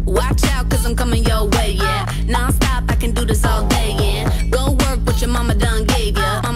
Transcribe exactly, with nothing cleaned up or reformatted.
Watch out, cause I'm coming your way, yeah. Non-stop, I can do this all day, yeah. Go work what your mama done gave ya.